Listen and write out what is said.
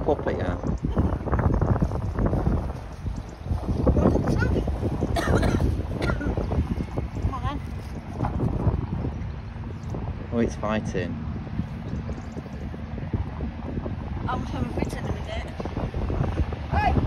puppy, yeah. Come on then. Oh, it's fighting. I was having a bit in a minute. Hey!